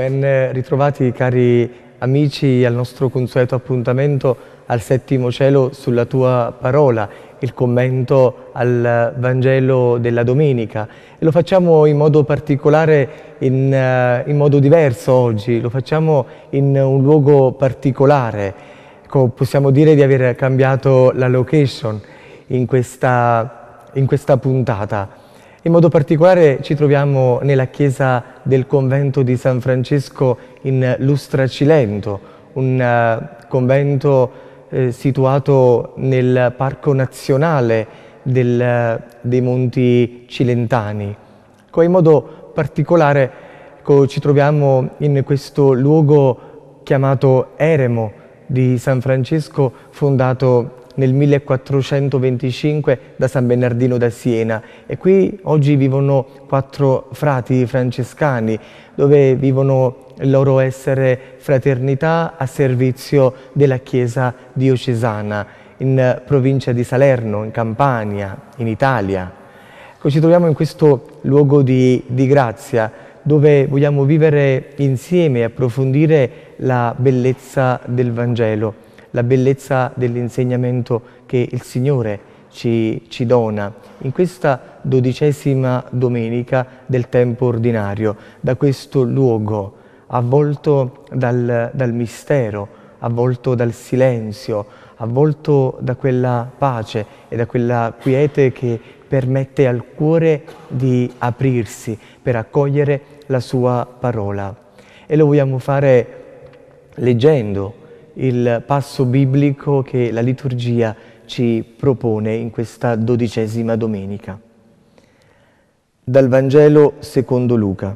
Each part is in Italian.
Ben ritrovati cari amici al nostro consueto appuntamento al Settimo Cielo sulla Tua Parola, il commento al Vangelo della Domenica. E lo facciamo in modo particolare, in modo diverso oggi, lo facciamo in un luogo particolare. Possiamo dire di aver cambiato la location in questa puntata. In modo particolare ci troviamo nella chiesa del convento di San Francesco in Lustra Cilento, un convento situato nel Parco Nazionale dei Monti Cilentani. In modo particolare ci troviamo in questo luogo chiamato Eremo di San Francesco, fondato nel 1425 da San Bernardino da Siena, e qui oggi vivono 4 frati francescani dove vivono il loro essere fraternità a servizio della Chiesa diocesana in provincia di Salerno, in Campania, in Italia. Ci troviamo in questo luogo di grazia dove vogliamo vivere insieme e approfondire la bellezza del Vangelo, la bellezza dell'insegnamento che il Signore ci dona in questa 12ª domenica del tempo ordinario, da questo luogo avvolto dal mistero, avvolto dal silenzio, avvolto da quella pace e da quella quiete che permette al cuore di aprirsi per accogliere la sua parola. E lo vogliamo fare leggendo il passo biblico che la liturgia ci propone in questa 12ª domenica. Dal Vangelo secondo Luca.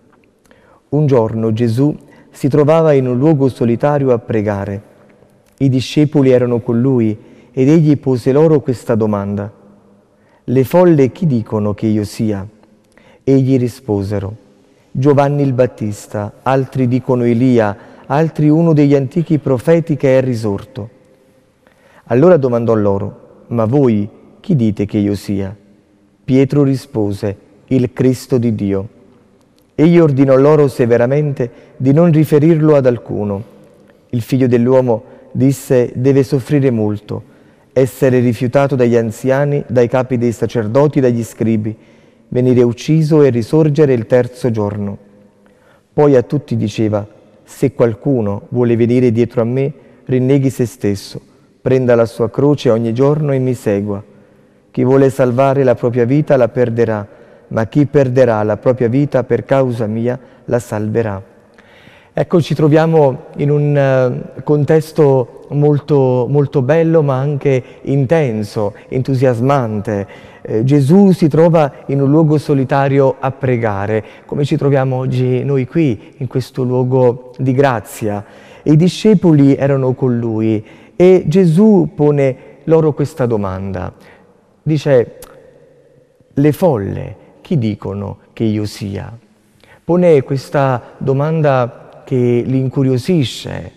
Un giorno Gesù si trovava in un luogo solitario a pregare. I discepoli erano con lui ed egli pose loro questa domanda: «Le folle chi dicono che io sia?» Egli risposero: «Giovanni il Battista, altri dicono Elia, altri uno degli antichi profeti che è risorto». Allora domandò loro: «Ma voi chi dite che io sia?» Pietro rispose: «Il Cristo di Dio». Egli ordinò loro severamente di non riferirlo ad alcuno. Il Figlio dell'uomo, disse, deve soffrire molto, essere rifiutato dagli anziani, dai capi dei sacerdoti, dagli scribi, venire ucciso e risorgere il 3° giorno. Poi a tutti diceva: «Se qualcuno vuole venire dietro a me, rinneghi se stesso, prenda la sua croce ogni giorno e mi segua. Chi vuole salvare la propria vita la perderà, ma chi perderà la propria vita per causa mia la salverà». Ecco, ci troviamo in un contesto molto, molto bello, ma anche intenso, entusiasmante. Gesù si trova in un luogo solitario a pregare, come ci troviamo oggi noi qui, in questo luogo di grazia. E i discepoli erano con lui e Gesù pone loro questa domanda. Dice: «Le folle chi dicono che io sia?» Pone questa domanda che li incuriosisce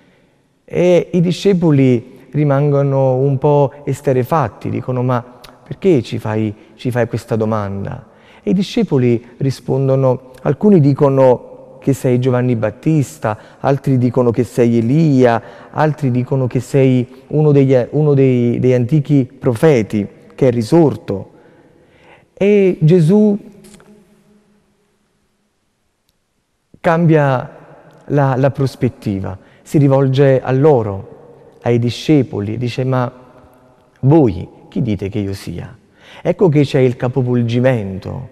e i discepoli rimangono un po' esterrefatti, dicono: «Ma perché ci fai questa domanda?» E i discepoli rispondono: alcuni dicono che sei Giovanni Battista, altri dicono che sei Elia, altri dicono che sei uno degli antichi profeti che è risorto. E Gesù cambia la prospettiva, si rivolge a loro, ai discepoli, dice: «Ma voi chi dite che io sia?» Ecco che c'è il capovolgimento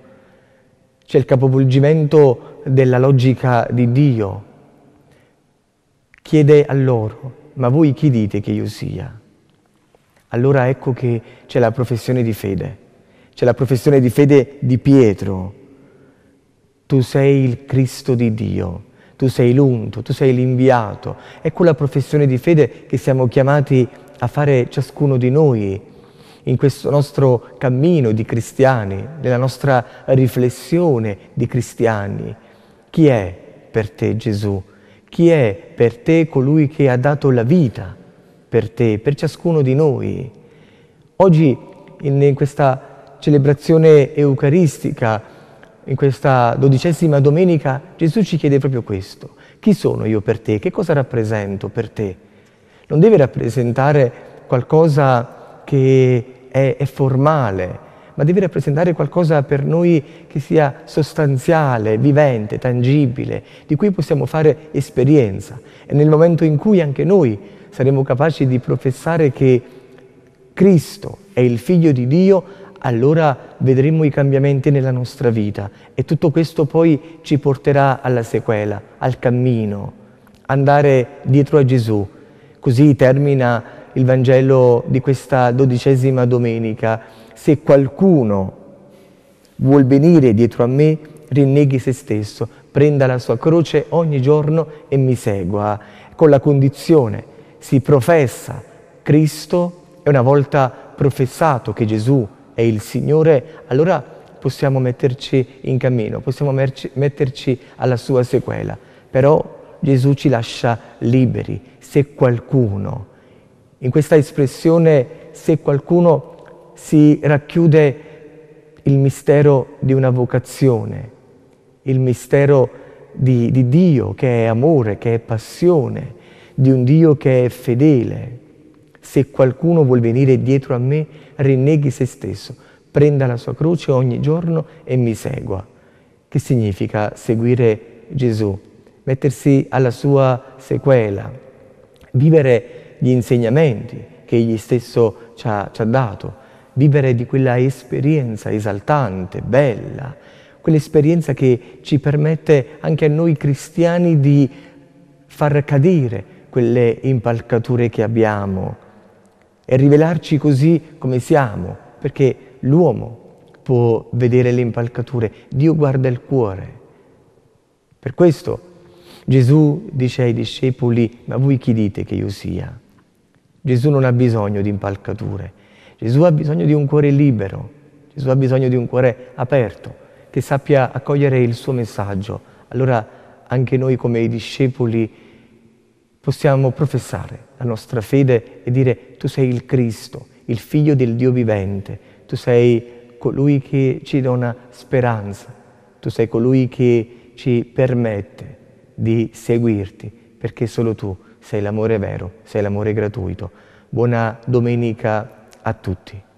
della logica di Dio. Chiede a loro: «Ma voi chi dite che io sia?» Allora ecco che c'è la professione di fede, c'è la professione di fede di Pietro. Tu sei il Cristo di Dio. Tu sei l'unto, tu sei l'inviato. È quella professione di fede che siamo chiamati a fare ciascuno di noi in questo nostro cammino di cristiani, nella nostra riflessione di cristiani. Chi è per te Gesù? Chi è per te colui che ha dato la vita per te, per ciascuno di noi? Oggi in questa celebrazione eucaristica in questa 12ª domenica, Gesù ci chiede proprio questo. Chi sono io per te? Che cosa rappresento per te? Non deve rappresentare qualcosa che è formale, ma deve rappresentare qualcosa per noi che sia sostanziale, vivente, tangibile, di cui possiamo fare esperienza. E nel momento in cui anche noi saremo capaci di professare che Cristo è il Figlio di Dio, allora vedremo i cambiamenti nella nostra vita e tutto questo poi ci porterà alla sequela, al cammino, andare dietro a Gesù. Così termina il Vangelo di questa 12ª domenica. Se qualcuno vuol venire dietro a me, rinneghi se stesso, prenda la sua croce ogni giorno e mi segua. Con la condizione, si professa Cristo e una volta professato che Gesù è il Signore, allora possiamo metterci in cammino, possiamo metterci alla sua sequela. Però Gesù ci lascia liberi. Se qualcuno, in questa espressione se qualcuno si racchiude il mistero di una vocazione, il mistero di Dio che è amore, che è passione, di un Dio che è fedele. Se qualcuno vuol venire dietro a me, rinneghi se stesso, prenda la sua croce ogni giorno e mi segua. Che significa seguire Gesù? Mettersi alla sua sequela, vivere gli insegnamenti che Egli stesso ci ha dato, vivere di quella esperienza esaltante, bella, quell'esperienza che ci permette anche a noi cristiani di far cadere quelle impalcature che abbiamo e rivelarci così come siamo, perché l'uomo può vedere le impalcature, Dio guarda il cuore. Per questo Gesù dice ai discepoli: ma voi chi dite che io sia? Gesù non ha bisogno di impalcature, Gesù ha bisogno di un cuore libero, Gesù ha bisogno di un cuore aperto, che sappia accogliere il suo messaggio. Allora anche noi come i discepoli possiamo professare la nostra fede e dire: tu sei il Cristo, il Figlio del Dio vivente, tu sei colui che ci dona speranza, tu sei colui che ci permette di seguirti, perché solo tu sei l'amore vero, sei l'amore gratuito. Buona domenica a tutti.